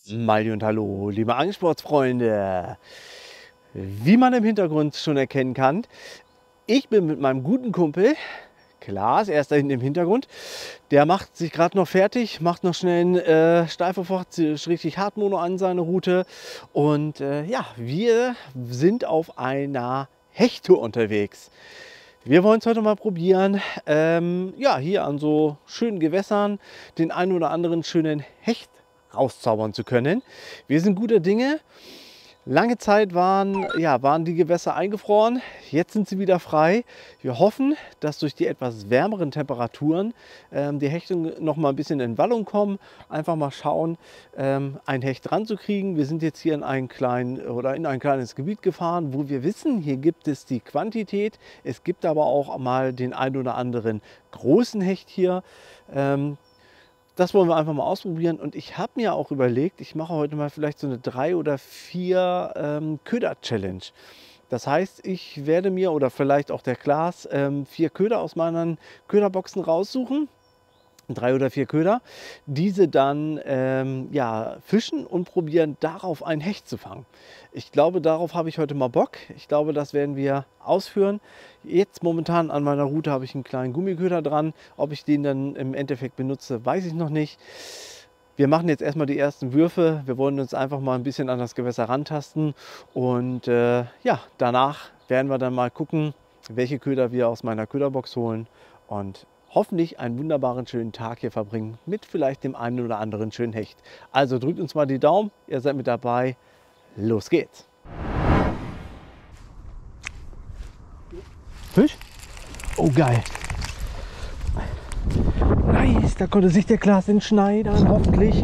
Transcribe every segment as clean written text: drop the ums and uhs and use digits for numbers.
Maldi und hallo, liebe Angelsportsfreunde. Wie man im Hintergrund schon erkennen kann, ich bin mit meinem guten Kumpel Klaas, er ist da hinten im Hintergrund. Der macht sich gerade noch fertig, macht noch schnell einen Steiferfach, richtig Hartmono an seine Route. Und ja, wir sind auf einer Hechttour unterwegs. Wir wollen es heute mal probieren, ja, hier an so schönen Gewässern den einen oder anderen schönen Hecht rauszaubern zu können. Wir sind guter Dinge. Lange Zeit waren die Gewässer eingefroren, jetzt sind sie wieder frei. Wir hoffen, dass durch die etwas wärmeren Temperaturen die Hechte noch mal ein bisschen in Wallung kommen. Einfach mal schauen, ein Hecht ranzukriegen. Wir sind jetzt hier in ein kleines Gebiet gefahren, wo wir wissen, hier gibt es die Quantität. Es gibt aber auch mal den einen oder anderen großen Hecht hier. Das wollen wir einfach mal ausprobieren und ich habe mir auch überlegt, ich mache heute mal vielleicht so eine 3 oder 4 Köder-Challenge. Das heißt, ich werde mir oder vielleicht auch der Klaas 4 Köder aus meinen Köderboxen raussuchen. 3 oder 4 Köder, diese dann ja, fischen und probieren, darauf einen Hecht zu fangen. Ich glaube, darauf habe ich heute mal Bock. Ich glaube, das werden wir ausführen. Jetzt momentan an meiner Route habe ich einen kleinen Gummiköder dran. Ob ich den dann im Endeffekt benutze, weiß ich noch nicht. Wir machen jetzt erstmal die ersten Würfe. Wir wollen uns einfach mal ein bisschen an das Gewässer rantasten. Und ja, danach werden wir dann mal gucken, welche Köder wir aus meiner Köderbox holen. Und hoffentlich einen wunderbaren schönen Tag hier verbringen mit vielleicht dem einen oder anderen schönen Hecht. Also drückt uns mal die Daumen, ihr seid mit dabei. Los geht's! Fisch? Oh geil! Nice, da konnte sich der Klaas entschneidern, hoffentlich.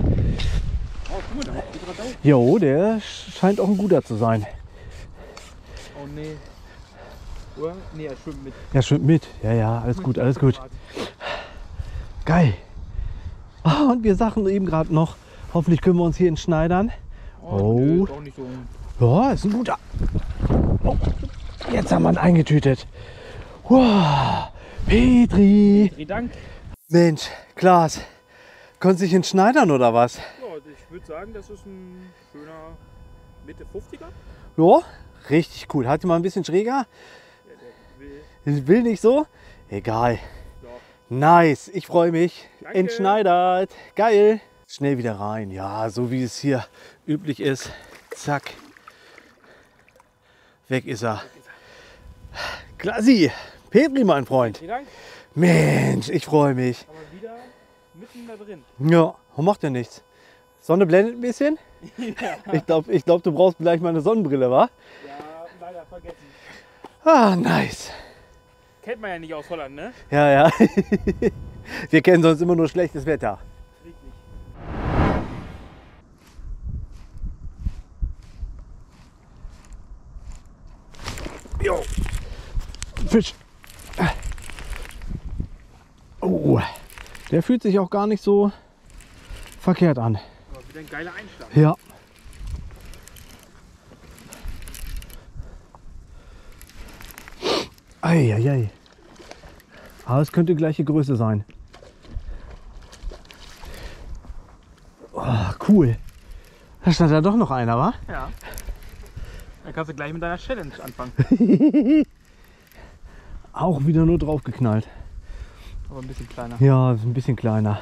Jo, der scheint auch ein guter zu sein. Oh nee. Oder? Nee, er schwimmt mit. Er schwimmt mit. Ja, ja, alles gut, alles gut. Geil. Ah, und wir sagten eben gerade noch, hoffentlich können wir uns hier entschneidern. Oh. Nö, ist auch nicht so. Ja, ist ein guter. Oh, jetzt haben wir ihn eingetütet. Wow, Petri. Petri, Dank. Mensch, Klaas, konntest du dich entschneidern oder was? Ja, ich würde sagen, das ist ein schöner Mitte 50er. Ja, richtig cool. Hat die mal ein bisschen schräger? Ja, der Will nicht so? Egal. Ja. Nice, ich freue mich. Danke. Entschneidert. Geil. Schnell wieder rein. Ja, so wie es hier üblich ist. Zack. Weg ist er. Klasi. Petri, mein Freund. Vielen Dank. Mensch, ich freue mich. Aber wieder mitten da drin. Ja, macht ja nichts. Sonne blendet ein bisschen. Ja. Ich glaub, du brauchst gleich mal eine Sonnenbrille, wa? Ja, leider vergessen. Ah, nice. Kennt man ja nicht aus Holland, ne? Ja, ja. Wir kennen sonst immer nur schlechtes Wetter. Richtig. Jo. Fisch. Oh, der fühlt sich auch gar nicht so verkehrt an. Aber wieder ein geiler Einschlag. Ja. Eieiei. Aber es könnte gleiche Größe sein. Oh, cool. Da stand da doch noch einer, wa? Ja. Dann kannst du gleich mit deiner Challenge anfangen. Auch wieder nur drauf geknallt. Aber ein bisschen kleiner. Ja, ist ein bisschen kleiner.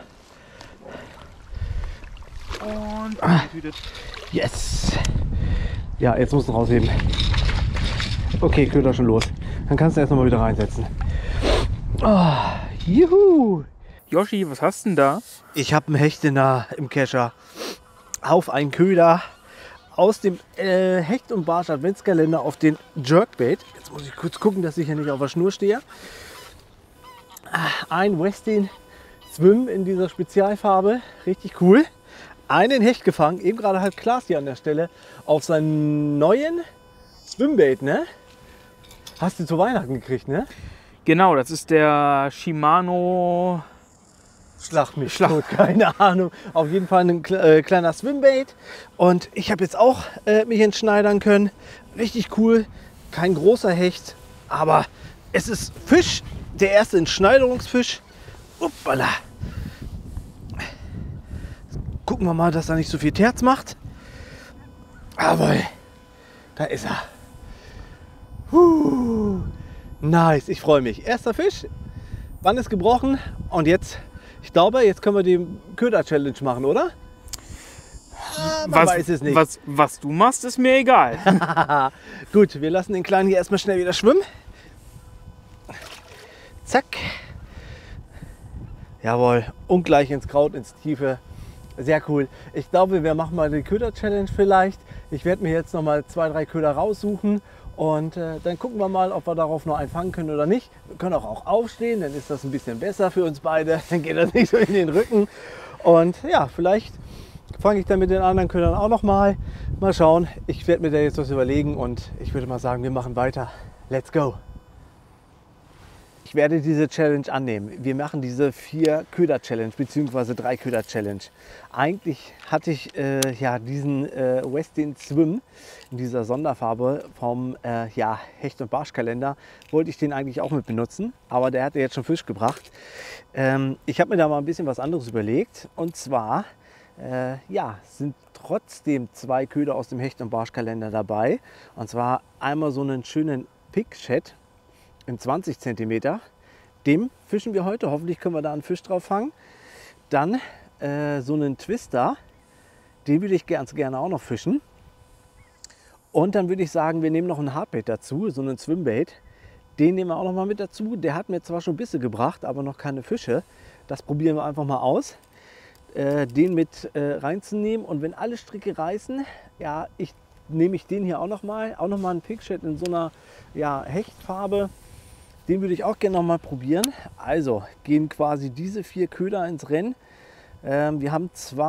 Und eingetütet. Yes! Ja, jetzt musst du rausheben. Okay, Köder schon los. Dann kannst du erst noch mal wieder reinsetzen. Oh, juhu! Yoshi, was hast du denn da? Ich habe einen Hecht im Kescher auf einen Köder aus dem Hecht- und Barsch Adventskalender auf den Jerkbait. Jetzt muss ich kurz gucken, dass ich hier nicht auf der Schnur stehe. Ein Westin Swim in dieser Spezialfarbe, richtig cool. Einen Hecht gefangen, eben gerade halt Klaas hier an der Stelle auf seinen neuen Swimbait, ne? Hast du zu Weihnachten gekriegt, ne? Genau, das ist der Shimano. Schlag mich tot, keine Ahnung. Auf jeden Fall ein kleiner Swimbait. Und ich habe jetzt auch mich entschneidern können. Richtig cool. Kein großer Hecht, aber es ist Fisch. Der erste Entschneiderungsfisch. Uppala. Gucken Gucken wir mal, dass er nicht so viel Terz macht. Aber da ist er. Nice, ich freue mich. Erster Fisch, Wann ist gebrochen und jetzt, ich glaube, jetzt können wir die Köder-Challenge machen, oder? Man weiß es nicht. Was du machst, ist mir egal. Gut, wir lassen den Kleinen hier erstmal schnell wieder schwimmen. Zack. Jawohl, und gleich ins Kraut, ins Tiefe. Sehr cool. Ich glaube, wir machen mal die Köder-Challenge vielleicht. Ich werde mir jetzt noch mal 2, 3 Köder raussuchen und dann gucken wir mal, ob wir darauf noch einen fangen können oder nicht. Wir können auch aufstehen, dann ist das ein bisschen besser für uns beide. Dann geht das nicht so in den Rücken. Und ja, vielleicht fange ich dann mit den anderen Ködern auch noch mal. Mal schauen. Ich werde mir da jetzt was überlegen und ich würde mal sagen, wir machen weiter. Let's go! Ich werde diese Challenge annehmen. Wir machen diese 4 Köder-Challenge bzw. 3 Köder-Challenge. Eigentlich hatte ich ja diesen Westin Swim in dieser Sonderfarbe vom Hecht- und Barschkalender. Wollte ich den eigentlich auch mit benutzen, aber der hatte jetzt schon Fisch gebracht. Ich habe mir da mal ein bisschen was anderes überlegt. Und zwar sind trotzdem 2 Köder aus dem Hecht- und Barschkalender dabei. Und zwar einmal so einen schönen Pick-Chat in 20 cm. Dem fischen wir heute. Hoffentlich können wir da einen Fisch drauf fangen. Dann so einen Twister. Den würde ich ganz gerne auch noch fischen. Und dann würde ich sagen, wir nehmen noch ein Hardbait dazu, so einen Swimbait. Den nehmen wir auch noch mal mit dazu. Der hat mir zwar schon Bisse gebracht, aber noch keine Fische. Das probieren wir einfach mal aus. Den mit reinzunehmen. Und wenn alle Stricke reißen, ja, nehme ich den hier auch noch mal einen Pick-Chat in so einer Hechtfarbe. Den würde ich auch gerne noch mal probieren. Also gehen quasi diese 4 Köder ins Rennen. Wir haben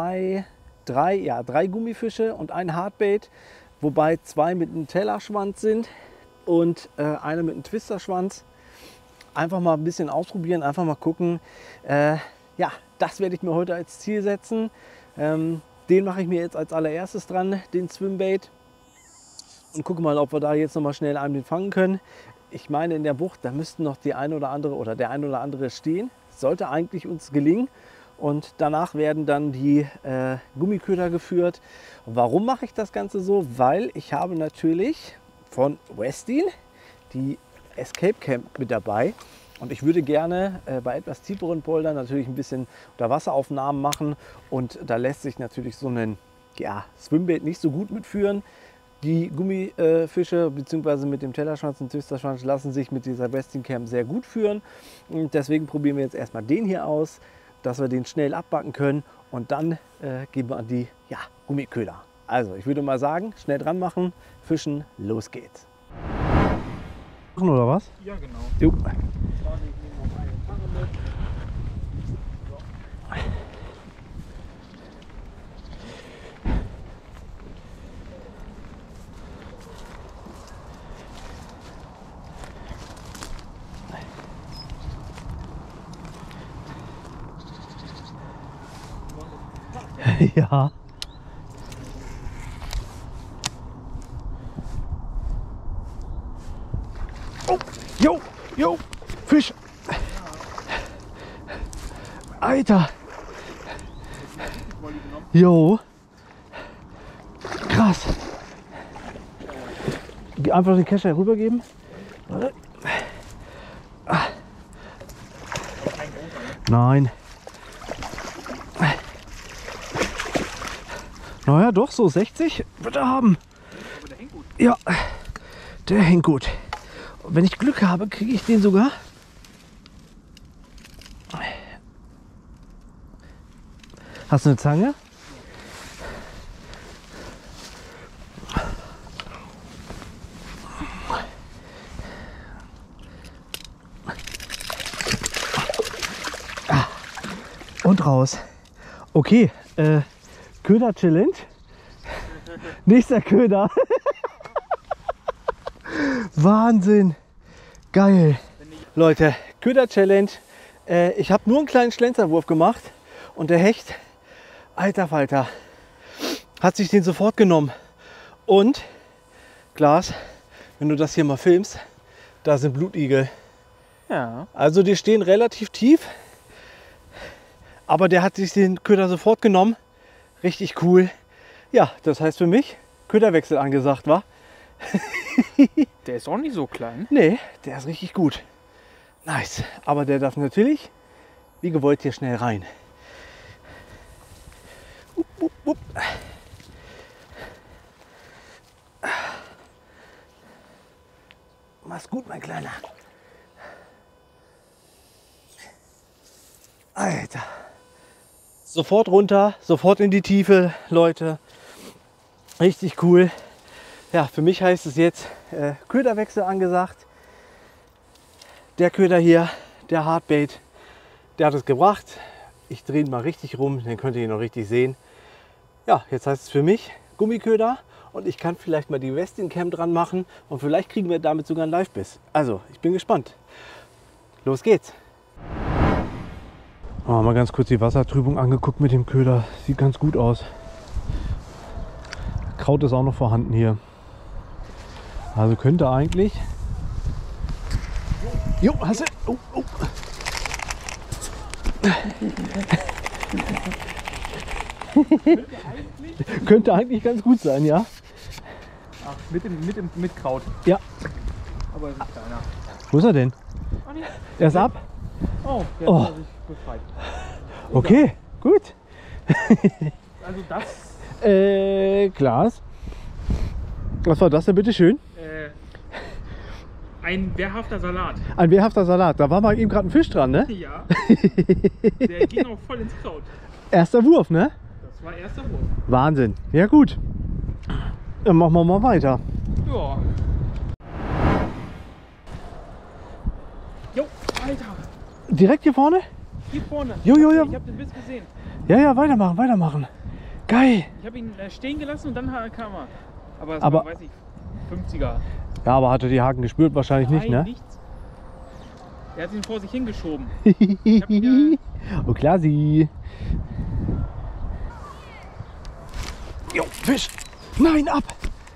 3 Gummifische und ein Hardbait, wobei 2 mit einem Tellerschwanz sind und einer mit einem Twisterschwanz. Einfach mal ein bisschen ausprobieren, einfach mal gucken. Das werde ich mir heute als Ziel setzen. Den mache ich mir jetzt als allererstes dran, den Swimbait. Und gucke mal, ob wir da jetzt noch mal schnell einen fangen können. Ich meine, in der Bucht, da müssten noch die ein oder andere oder der ein oder andere stehen. Sollte eigentlich uns gelingen. Und danach werden dann die Gummiköder geführt. Und warum mache ich das Ganze so? Weil ich habe natürlich von Westin die Escape Camp mit dabei. Und ich würde gerne bei etwas tieferen Poldern natürlich ein bisschen Unterwasseraufnahmen machen. Und da lässt sich natürlich so ein Swimbait nicht so gut mitführen. Die Gummifische bzw. mit dem Tellerschwanz und Twisterschwanz lassen sich mit dieser Westin Cam sehr gut führen. Und deswegen probieren wir jetzt erstmal den hier aus, dass wir den schnell abbacken können. Und dann gehen wir an die Gummiköder. Also ich würde mal sagen, schnell dran machen, fischen, los geht's. Oder was? Ja, genau. Jo. Ja. Oh, jo, Fisch. Alter. Jo. Krass. Einfach den Kescher rübergeben. Warte. Nein. Naja, doch, so 60 wird er haben. Ja, der hängt gut. Und wenn ich Glück habe, kriege ich den sogar. Hast du eine Zange? Und raus. Okay, Köder-Challenge. Nächster Köder. Wahnsinn. Geil. Leute, Köder-Challenge. Ich habe nur einen kleinen Schlenzerwurf gemacht und der Hecht, alter Falter, hat sich den sofort genommen. Und, Glas, wenn du das hier mal filmst, da sind Blutigel. Ja. Also die stehen relativ tief, aber der hat sich den Köder sofort genommen. Richtig cool. Ja, das heißt für mich, Köderwechsel angesagt, wa? Der ist auch nicht so klein. Nee, der ist richtig gut. Nice. Aber der darf natürlich, wie gewollt, hier schnell rein. Upp, upp, upp. Mach's gut, mein Kleiner. Alter. Sofort runter, sofort in die Tiefe, Leute. Richtig cool. Ja, für mich heißt es jetzt Köderwechsel angesagt. Der Köder hier, der Hardbait, der hat es gebracht. Ich drehe ihn mal richtig rum, dann könnt ihr ihn noch richtig sehen. Ja, jetzt heißt es für mich Gummiköder und ich kann vielleicht mal die Westing-Cam dran machen und vielleicht kriegen wir damit sogar einen Live-Biss. Also, ich bin gespannt. Los geht's. Oh, mal ganz kurz die Wassertrübung angeguckt mit dem Köder. Sieht ganz gut aus. Kraut ist auch noch vorhanden hier. Also könnte eigentlich... Jo, hast du... Oh, oh. Könnte eigentlich ganz gut sein, ja? Ach, mit Kraut. Ja. Aber es ist kleiner. Wo ist er denn? Ah, nee. Er ist ab? Oh, der Oh. hat sich befreit. Okay, gut. Also das, Klaas. Was war das denn, bitte schön? ein wehrhafter Salat. Ein wehrhafter Salat. Da war mal eben gerade ein Fisch dran, ne? Ja. Der ging auch voll ins Kraut. Erster Wurf, ne? Das war erster Wurf. Wahnsinn. Ja gut. Dann machen wir mal weiter. Ja. Jo, Alter. Direkt hier vorne? Hier vorne. Jo, jo, jo. Ich hab den Biss gesehen. Ja, ja, weitermachen, weitermachen. Geil. Ich habe ihn stehen gelassen und dann kam er. Aber es Aber- war, weiß ich, 50er. Ja, aber hatte die Haken gespürt? Wahrscheinlich nicht, Nein, ne? nichts. Er hat ihn vor sich hingeschoben. hab ihn Oh, klar, sie. Jo, Fisch. Nein, ab.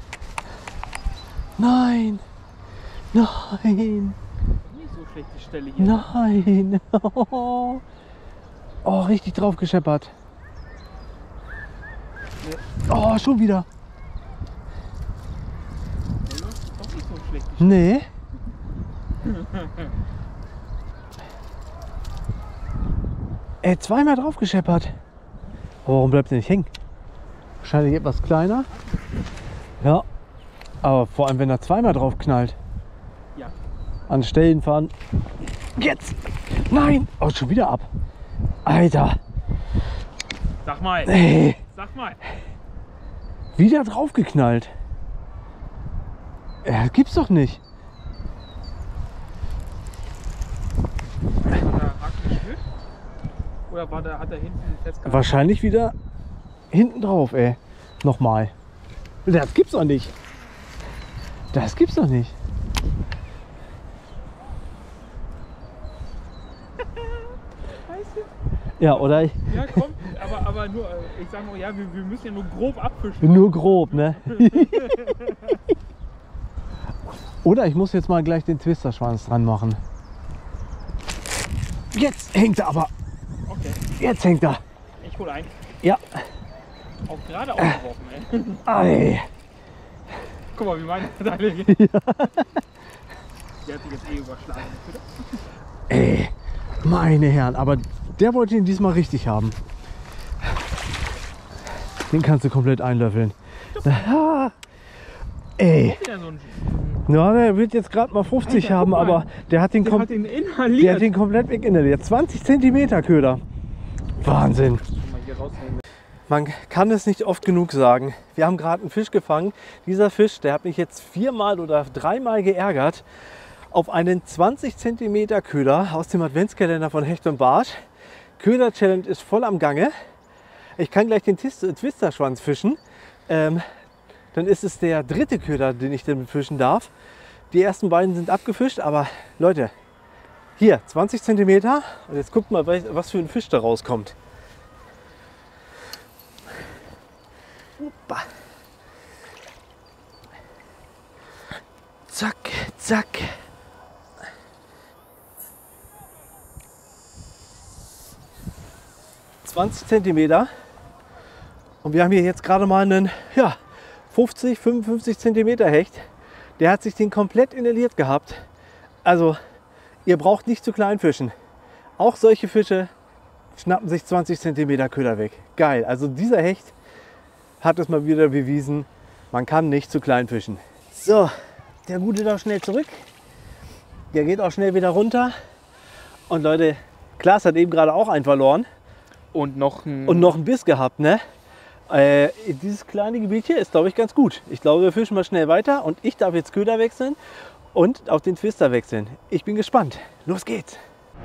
Nein. Nein. Nicht so schlecht die Stelle hier. Nein. Oh, richtig drauf gescheppert. Oh, schon wieder. Der läuft doch nicht so schlecht die Stelle. Nee. Zweimal drauf gescheppert. Warum bleibt der nicht hängen? Wahrscheinlich etwas kleiner. Ja. Aber vor allem, wenn er zweimal drauf knallt. Ja. An Stellen fahren. Jetzt! Nein! Oh, schon wieder ab. Alter! Sag mal. Ey, Sag mal. wieder drauf geknallt. Ja, gibt's doch nicht. Hat der Haken gespürt? Oder hat er hinten festgehalten? Wahrscheinlich wieder hinten drauf, ey. Nochmal. Das gibt's doch nicht. Das gibt's doch nicht. Weißt du? Ja, oder Ja, komm, aber nur, ich sag nur, ja, wir müssen ja nur grob abfischen. nur grob, ne? Oder ich muss jetzt mal gleich den Twisterschwanz dran machen. Jetzt hängt er aber. Okay, Jetzt hängt er. ich hol ein. Ja. Auch gerade aufgeworfen, ey. Ei. Guck mal, wie meine Teile geht. Der hat sich jetzt eh überschlagen, oder? Ey, meine Herren, aber der wollte ihn diesmal richtig haben. Den kannst du komplett einlöffeln. Ah, ey, Wieder so ein ja, der wird jetzt gerade mal 50 Alter, haben, guck mal. aber der hat den, Der hat ihn der inhaliert. hat den komplett weginhaliert. 20 cm Köder. Wahnsinn. Mal hier rausnehmen. Man kann es nicht oft genug sagen. Wir haben gerade einen Fisch gefangen. Dieser Fisch, der hat mich jetzt 4-mal oder 3-mal geärgert. Auf einen 20 cm Köder aus dem Adventskalender von Hecht und Barsch. Köder Challenge ist voll am Gange. Ich kann gleich den Twisterschwanz fischen. Dann ist es der dritte Köder, den ich dann fischen darf. Die ersten beiden sind abgefischt, aber Leute, hier 20 cm. Und jetzt guckt mal, was für ein Fisch da rauskommt. Hoppa. Zack, zack. (20 cm) Und wir haben hier jetzt gerade mal einen 50, 55 cm Hecht. Der hat sich den komplett inhaliert gehabt. Also ihr braucht nicht zu klein fischen. Auch solche Fische schnappen sich 20 cm Köder weg. Geil. Also dieser Hecht hat es mal wieder bewiesen, man kann nicht zu klein fischen. So, der Gute da schnell zurück. Der geht auch schnell wieder runter. Und Leute, Klaas hat eben gerade auch einen verloren. Und noch ein Biss gehabt, ne? Dieses kleine Gebiet hier ist, glaube ich, ganz gut. Ich glaube, wir fischen mal schnell weiter und ich darf jetzt Köder wechseln und auf den Twister wechseln. Ich bin gespannt. Los geht's!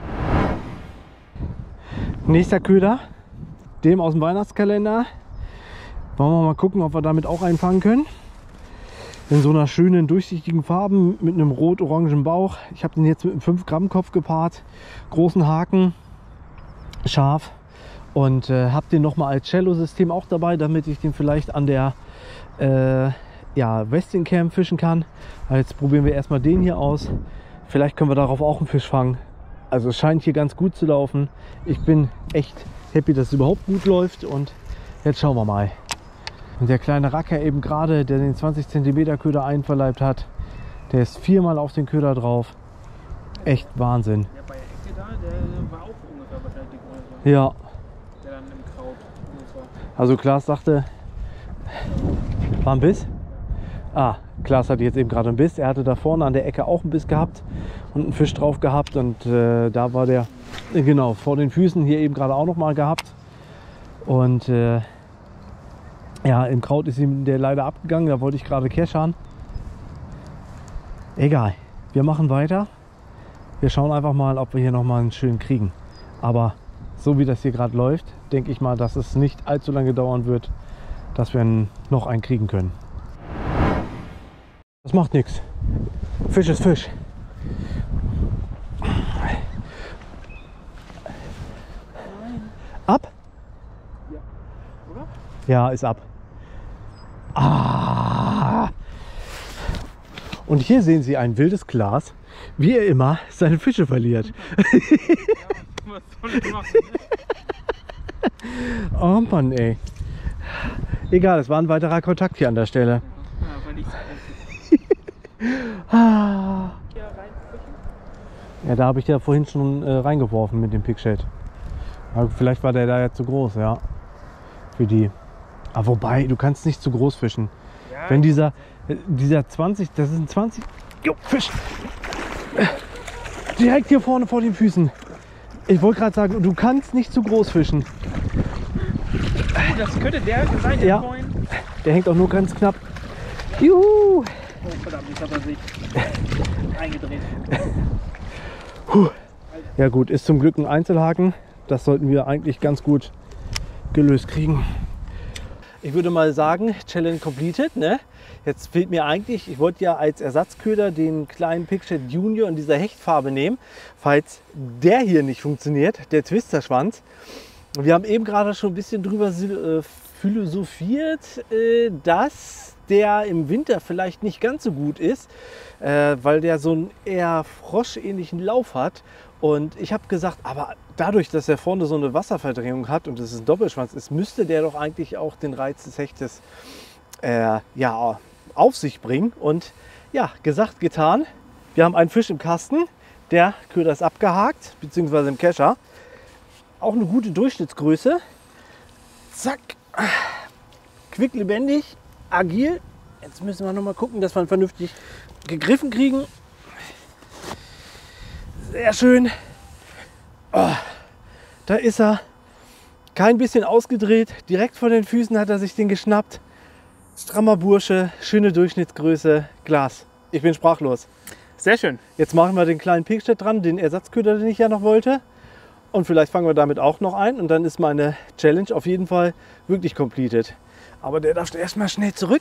Nächster Köder, dem aus dem Weihnachtskalender. Wollen wir mal gucken, ob wir damit auch einfangen können. In so einer schönen durchsichtigen Farben mit einem rot-orangen Bauch. Ich habe den jetzt mit einem 5 Gramm Kopf gepaart, großen Haken, scharf. Und habe den nochmal als Cello-System auch dabei, damit ich den vielleicht an der Westing Cam fischen kann. Aber jetzt probieren wir erstmal den hier aus. Vielleicht können wir darauf auch einen Fisch fangen. Also es scheint hier ganz gut zu laufen. Ich bin echt happy, dass es überhaupt gut läuft. Und jetzt schauen wir mal. Und der kleine Racker eben gerade, der den 20 cm Köder einverleibt hat, der ist 4-mal auf den Köder drauf. Echt Wahnsinn. Der bei der Ecke da, der war auch ungefähr wahrscheinlich die Größe. Ja. Der dann im Kraut ungefähr. Also Klaas sagte, war ein Biss? Ah, Klaas hatte jetzt eben gerade einen Biss. Er hatte da vorne an der Ecke auch einen Biss gehabt und einen Fisch drauf gehabt. Und da war der, genau, vor den Füßen hier eben gerade auch noch mal gehabt. Und ja, im Kraut ist ihm der leider abgegangen. Da wollte ich gerade keschern. Egal, wir machen weiter. Wir schauen einfach mal, ob wir hier noch mal einen schönen kriegen. Aber so wie das hier gerade läuft, denke ich mal, dass es nicht allzu lange dauern wird, dass wir noch einen kriegen können. Das macht nichts. Fisch ist Fisch. Ab? Ja. Oder? Ja, ist ab. Ah! Und hier sehen Sie ein wildes Klaas, wie er immer seine Fische verliert. Ja, was soll ich machen? Oh Mann, ey. Egal, es war ein weiterer Kontakt hier an der Stelle. Ja, weil ich Ah. hier reinfischen. Ja, da habe ich ja vorhin schon reingeworfen mit dem Pickshad. Aber vielleicht war der da ja zu groß, ja. Für die. Aber wobei, du kannst nicht zu groß fischen. Ja, Wenn dieser 20, das ist ein 20. Jo, Fisch! Direkt hier vorne vor den Füßen. Ich wollte gerade sagen, du kannst nicht zu groß fischen. das könnte der sein, der Ja. vorhin. Der hängt auch nur ganz knapp. Juhu! Oh verdammt, jetzt hat er sich eingedreht. Ja gut, ist zum Glück ein Einzelhaken. Das sollten wir eigentlich ganz gut gelöst kriegen. Ich würde mal sagen, Challenge completed, ne? Jetzt fehlt mir eigentlich, ich wollte ja als Ersatzköder den kleinen Pickshad Junior in dieser Hechtfarbe nehmen, falls der hier nicht funktioniert, der Twisterschwanz. Wir haben eben gerade schon ein bisschen drüber philosophiert, dass der im Winter vielleicht nicht ganz so gut ist, weil der so einen eher froschähnlichen Lauf hat. Und ich habe gesagt, aber dadurch, dass er vorne so eine Wasserverdrehung hat und es ein Doppelschwanz ist, müsste der doch eigentlich auch den Reiz des Hechtes auf sich bringen. Und ja, gesagt, getan. Wir haben einen Fisch im Kasten. Der Köder ist abgehakt, beziehungsweise im Kescher. Auch eine gute Durchschnittsgröße. Zack. Quicklebendig, agil. Jetzt müssen wir noch mal gucken, dass wir ihn vernünftig gegriffen kriegen. Sehr schön. Oh, da ist er. Kein bisschen ausgedreht. Direkt vor den Füßen hat er sich den geschnappt. Strammer Bursche, schöne Durchschnittsgröße, Glas. Ich bin sprachlos. Sehr schön. Jetzt machen wir den kleinen Pickshad dran, den Ersatzköder, den ich ja noch wollte. Und vielleicht fangen wir damit auch noch ein. Und dann ist meine Challenge auf jeden Fall wirklich completed. Aber der darf erstmal schnell zurück.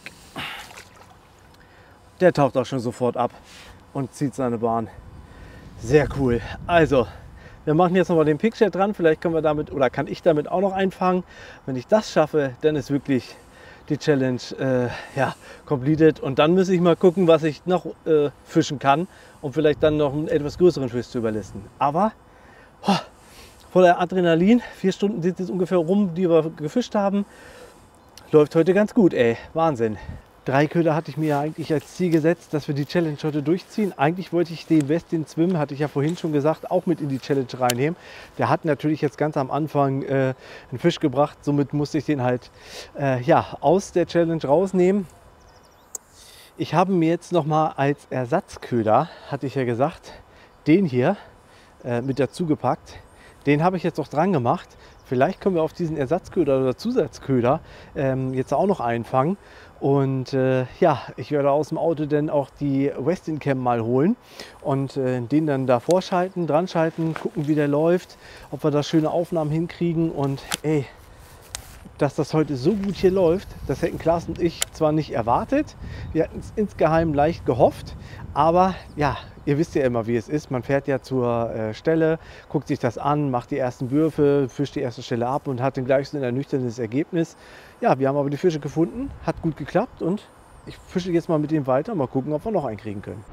Der taucht auch schon sofort ab und zieht seine Bahn. Sehr cool. Also, wir machen jetzt noch mal den Pickshad dran. Vielleicht können wir damit, oder kann ich damit auch noch einfangen. Wenn ich das schaffe, dann ist wirklich die Challenge completed. Und dann muss ich mal gucken, was ich noch fischen kann, um vielleicht dann noch einen etwas größeren Fisch zu überlisten. Aber voller Adrenalin. 4 Stunden sind jetzt ungefähr rum, die wir gefischt haben. läuft heute ganz gut, ey. Wahnsinn. 3 Köder hatte ich mir ja eigentlich als Ziel gesetzt, dass wir die Challenge heute durchziehen. Eigentlich wollte ich den Westin Swim, hatte ich ja vorhin schon gesagt, auch mit in die Challenge reinnehmen. Der hat natürlich jetzt ganz am Anfang einen Fisch gebracht. Somit musste ich den halt ja, aus der Challenge rausnehmen. Ich habe mir jetzt noch mal als Ersatzköder, hatte ich ja gesagt, den hier mit dazu gepackt. Den habe ich jetzt auch dran gemacht. Vielleicht können wir auf diesen Ersatzköder oder Zusatzköder jetzt auch noch einfangen. Und ja, ich werde aus dem Auto dann auch die Westin Cam mal holen und den dann da vorschalten, dran schalten, gucken, wie der läuft, ob wir da schöne Aufnahmen hinkriegen. Und ey, dass das heute so gut hier läuft, das hätten Klaas und ich zwar nicht erwartet, wir hatten es insgeheim leicht gehofft, aber ja, ihr wisst ja immer, wie es ist. Man fährt ja zur Stelle, guckt sich das an, macht die ersten Würfe, fischt die erste Stelle ab und hat dann gleich so ein ernüchterndes Ergebnis. Ja, wir haben aber die Fische gefunden, hat gut geklappt und ich fische jetzt mal mit dem weiter, mal gucken, ob wir noch einen kriegen können.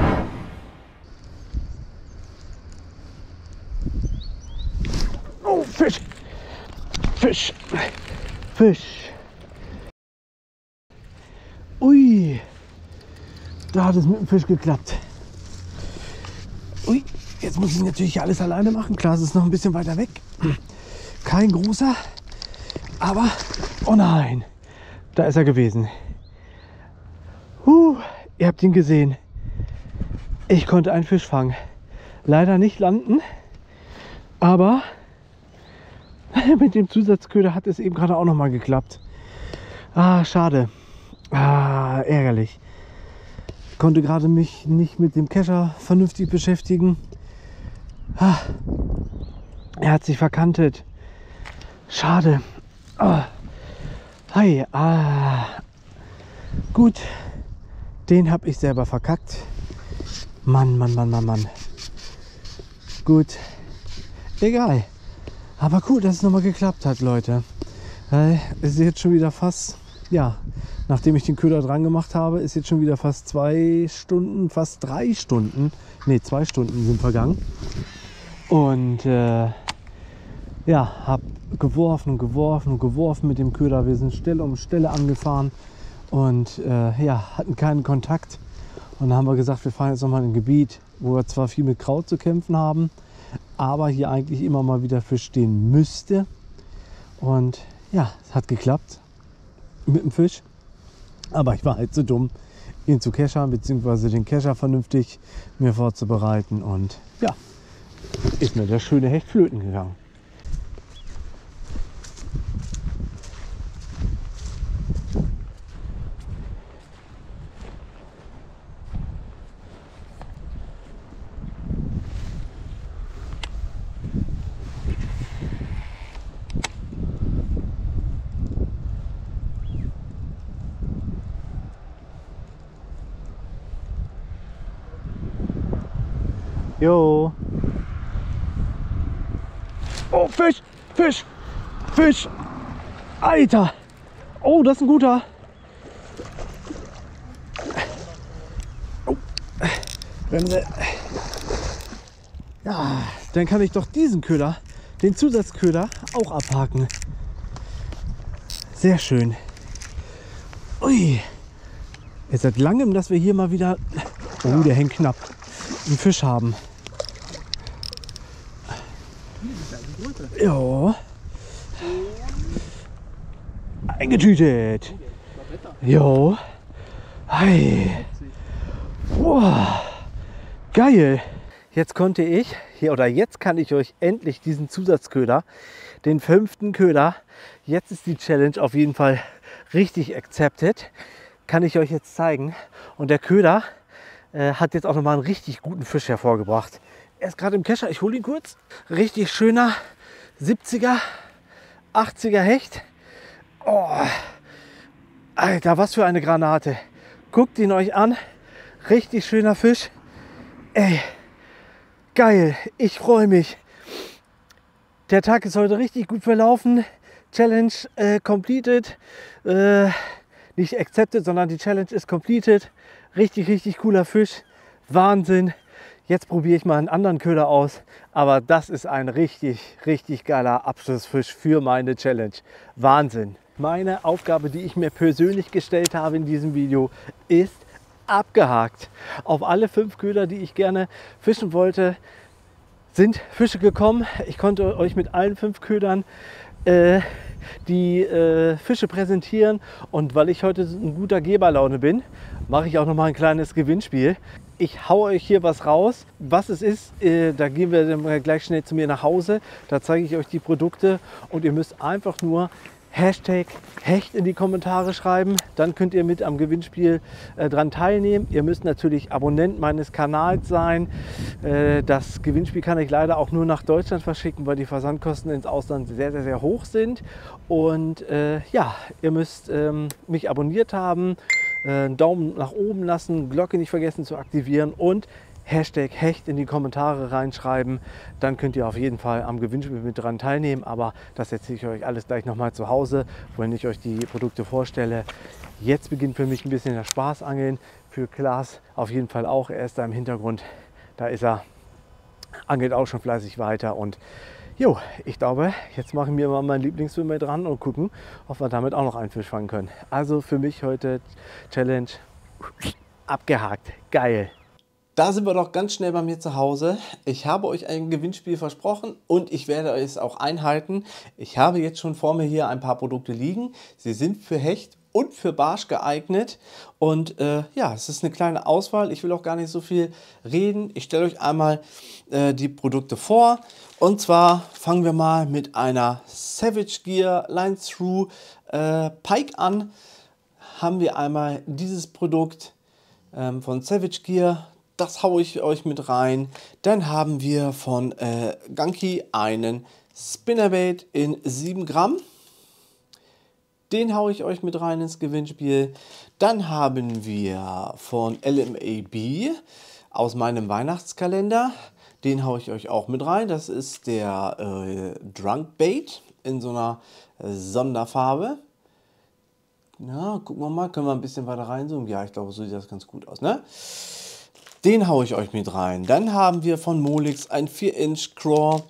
Oh, Fisch! Fisch! Fisch! Ui! Da hat es mit dem Fisch geklappt. Ui, jetzt muss ich natürlich alles alleine machen. Klaas ist noch ein bisschen weiter weg. Kein großer, aber oh nein, da ist er gewesen. Ihr habt ihn gesehen. Ich konnte einen Fisch fangen. Leider nicht landen, aber mit dem Zusatzköder hat es eben gerade auch noch mal geklappt. Ah, schade. Ah, ärgerlich. Konnte gerade mich nicht mit dem Kescher vernünftig beschäftigen. Ah, er hat sich verkantet. Schade. Ah, hi, gut, den habe ich selber verkackt. Mann, Mann, Mann, Mann, Mann. Gut, egal. Aber cool, dass es nochmal geklappt hat, Leute. Es ist jetzt schon wieder fast, ja, nachdem ich den Köder dran gemacht habe, ist jetzt schon wieder fast 2 Stunden, fast 3 Stunden. Ne, 2 Stunden sind vergangen. Und ja, habe geworfen und geworfen und geworfen mit dem Köder. Wir sind Stelle um Stelle angefahren und ja, hatten keinen Kontakt. Und dann haben wir gesagt, wir fahren jetzt nochmal in ein Gebiet, wo wir zwar viel mit Kraut zu kämpfen haben, aber hier eigentlich immer mal wieder Fisch stehen müsste. Und ja, es hat geklappt mit dem Fisch. Aber ich war halt so dumm, ihn zu keschern, beziehungsweise den Kescher vernünftig mir vorzubereiten. Und ja, ist mir der schöne Hecht flöten gegangen. Jo. Oh, Fisch, Fisch, Fisch. Alter. Oh, das ist ein guter. Oh. Bremse. Ja, dann kann ich doch diesen Köder, den Zusatzköder, auch abhaken. Sehr schön. Ui. Jetzt seit langem, dass wir hier mal wieder, oh, der hängt knapp, einen Fisch haben. Ja. Eingetütet. Jo. Hi. Wow. Geil. Jetzt konnte ich, jetzt kann ich euch endlich diesen Zusatzköder, den 5. Köder, jetzt ist die Challenge auf jeden Fall richtig accepted, kann ich euch jetzt zeigen. Und der Köder hat jetzt auch nochmal einen richtig guten Fisch hervorgebracht. Er ist gerade im Kescher, ich hole ihn kurz. Richtig schöner 70er, 80er Hecht. Oh, Alter, was für eine Granate. Guckt ihn euch an. Richtig schöner Fisch. Ey, geil. Ich freue mich. Der Tag ist heute richtig gut verlaufen. Challenge completed. Nicht accepted, sondern die Challenge ist completed. Richtig, richtig cooler Fisch. Wahnsinn. Jetzt probiere ich mal einen anderen Köder aus, aber das ist ein richtig, richtig geiler Abschlussfisch für meine Challenge. Wahnsinn. Meine Aufgabe, die ich mir persönlich gestellt habe in diesem Video, ist abgehakt. Auf alle 5 Köder, die ich gerne fischen wollte, sind Fische gekommen. Ich konnte euch mit allen 5 Ködern die Fische präsentieren, und weil ich heute in guter Geberlaune bin, mache ich auch noch mal ein kleines Gewinnspiel. Ich haue euch hier was raus. Was es ist, da gehen wir dann gleich schnell zu mir nach Hause. Da zeige ich euch die Produkte und ihr müsst einfach nur Hashtag Hecht in die Kommentare schreiben. Dann könnt ihr mit am Gewinnspiel dran teilnehmen. Ihr müsst natürlich Abonnent meines Kanals sein. Das Gewinnspiel kann ich leider auch nur nach Deutschland verschicken, weil die Versandkosten ins Ausland sehr, sehr, sehr hoch sind. Und ja, ihr müsst mich abonniert haben, einen Daumen nach oben lassen, Glocke nicht vergessen zu aktivieren und Hashtag Hecht in die Kommentare reinschreiben. Dann könnt ihr auf jeden Fall am Gewinnspiel mit dran teilnehmen. Aber das erzähle ich euch alles gleich nochmal zu Hause, wenn ich euch die Produkte vorstelle. Jetzt beginnt für mich ein bisschen das Spaßangeln. Für Klaas auf jeden Fall auch. Er ist da im Hintergrund. Da ist er. Angelt auch schon fleißig weiter. Und jo, ich glaube, jetzt machen wir mal meinen Lieblingsfilm dran und gucken, ob wir damit auch noch einen Fisch fangen können. Also für mich heute Challenge abgehakt. Geil. Da sind wir doch ganz schnell bei mir zu Hause. Ich habe euch ein Gewinnspiel versprochen und ich werde es auch einhalten. Ich habe jetzt schon vor mir hier ein paar Produkte liegen. Sie sind für Hecht und für Barsch geeignet. Und ja, es ist eine kleine Auswahl. Ich will auch gar nicht so viel reden. Ich stelle euch einmal die Produkte vor. Und zwar fangen wir mal mit einer Savage Gear Line Through Pike an. Haben wir einmal dieses Produkt von Savage Gear. Das haue ich euch mit rein. Dann haben wir von Ganki einen Spinnerbait in 7 Gramm. Den haue ich euch mit rein ins Gewinnspiel. Dann haben wir von LMAB aus meinem Weihnachtskalender. Den haue ich euch auch mit rein. Das ist der Drunk Bait in so einer Sonderfarbe. Na, gucken wir mal. Können wir ein bisschen weiter reinzoomen? Ja, ich glaube, so sieht das ganz gut aus, ne? Den haue ich euch mit rein. Dann haben wir von Molix ein 4-Inch Craw.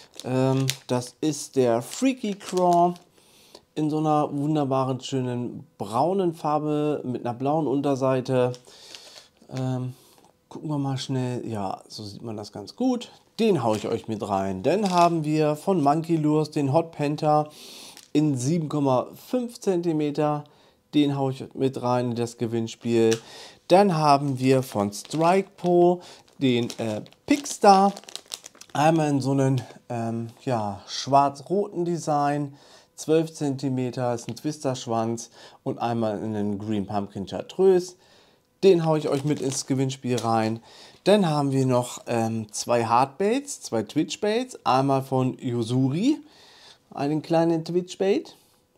Das ist der Freaky Craw in so einer wunderbaren, schönen braunen Farbe mit einer blauen Unterseite. Gucken wir mal schnell. Ja, so sieht man das ganz gut. Den haue ich euch mit rein. Dann haben wir von Monkey Lures den Hot Panther in 7,5 cm. Den haue ich mit rein in das Gewinnspiel. Dann haben wir von StrikePro den Pickstar. Einmal in so einem ja, schwarz-roten Design. 12 cm ist ein Twister-Schwanz. Und einmal in den Green Pumpkin Chartreuse. Den haue ich euch mit ins Gewinnspiel rein. Dann haben wir noch 2 Hardbaits, 2 Twitchbaits. Einmal von Yosuri, einen kleinen Twitchbait.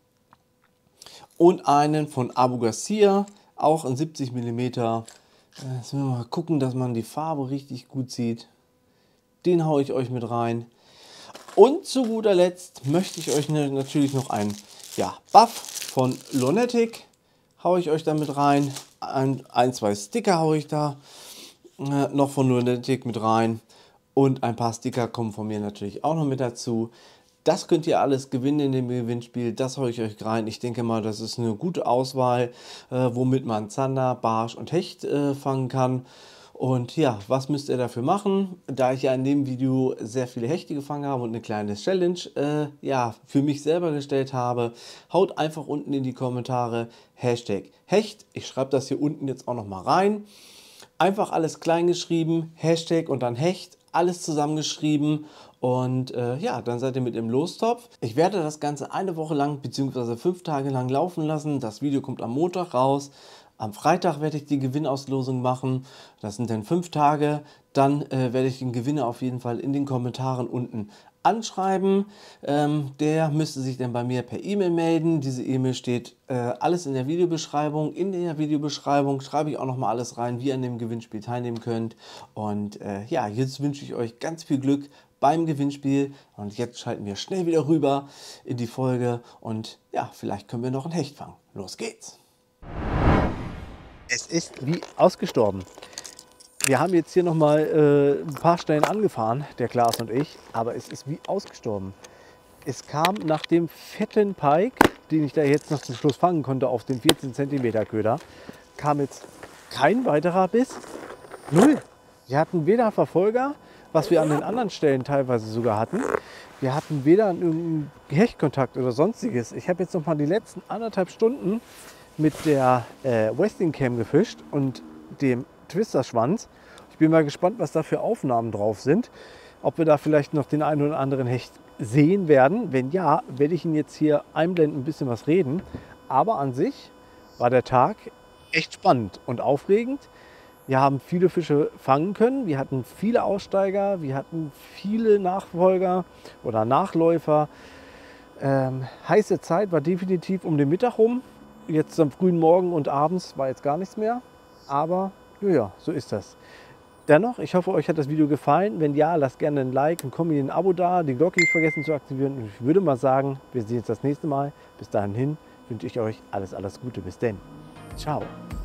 Und einen von Abu Garcia, auch in 70 mm. Jetzt müssen wir mal gucken, dass man die Farbe richtig gut sieht. Den haue ich euch mit rein. Und zu guter Letzt möchte ich euch natürlich noch einen Buff von Lunatic haue ich euch da mit rein. Ein, 2 Sticker haue ich da noch von Lunatic mit rein. Und ein paar Sticker kommen von mir natürlich auch noch mit dazu. Das könnt ihr alles gewinnen in dem Gewinnspiel. Das haue ich euch rein. Ich denke mal, das ist eine gute Auswahl, womit man Zander, Barsch und Hecht fangen kann. Und ja, was müsst ihr dafür machen? Da ich ja in dem Video sehr viele Hechte gefangen habe und eine kleine Challenge für mich selber gestellt habe, haut einfach unten in die Kommentare Hashtag Hecht. Ich schreibe das hier unten jetzt auch noch mal rein. Einfach alles klein geschrieben, Hashtag und dann Hecht, alles zusammengeschrieben. Und ja, dann seid ihr mit im Lostopf. Ich werde das Ganze eine Woche lang bzw. 5 Tage lang laufen lassen. Das Video kommt am Montag raus. Am Freitag werde ich die Gewinnauslosung machen. Das sind dann 5 Tage. Dann werde ich den Gewinner auf jeden Fall in den Kommentaren unten anschreiben. Der müsste sich dann bei mir per E-Mail melden. Diese E-Mail steht alles in der Videobeschreibung. In der Videobeschreibung schreibe ich auch noch mal alles rein, wie ihr an dem Gewinnspiel teilnehmen könnt. Und ja, jetzt wünsche ich euch ganz viel Glück beim Gewinnspiel. Und jetzt schalten wir schnell wieder rüber in die Folge. Und ja, vielleicht können wir noch einen Hecht fangen. Los geht's! Es ist wie ausgestorben. Wir haben jetzt hier noch mal ein paar Stellen angefahren, der Klaas und ich, aber es ist wie ausgestorben. Es kam nach dem fetten Pike, den ich da jetzt noch zum Schluss fangen konnte auf den 14 cm Köder, kam jetzt kein weiterer Biss. Null. Wir hatten weder Verfolger, was wir an den anderen Stellen teilweise sogar hatten. Wir hatten weder irgendeinen Hechtkontakt oder sonstiges. Ich habe jetzt noch mal die letzten 1,5 Stunden mit der Westing-Cam gefischt und dem Twister-Schwanz. Ich bin mal gespannt, was da für Aufnahmen drauf sind. Ob wir da vielleicht noch den einen oder anderen Hecht sehen werden. Wenn ja, werde ich ihn jetzt hier einblenden, ein bisschen was reden. Aber an sich war der Tag echt spannend und aufregend. Wir haben viele Fische fangen können. Wir hatten viele Aussteiger, wir hatten viele Nachfolger oder Nachläufer. Heiße Zeit war definitiv um den Mittag rum. Jetzt am frühen Morgen und abends war jetzt gar nichts mehr. Aber ja, so ist das. Dennoch, ich hoffe, euch hat das Video gefallen. Wenn ja, lasst gerne ein Like, ein Kommi, ein Abo da, die Glocke nicht vergessen zu aktivieren. Und ich würde mal sagen, wir sehen uns das nächste Mal. Bis dahin wünsche ich euch alles Gute. Bis denn. Ciao.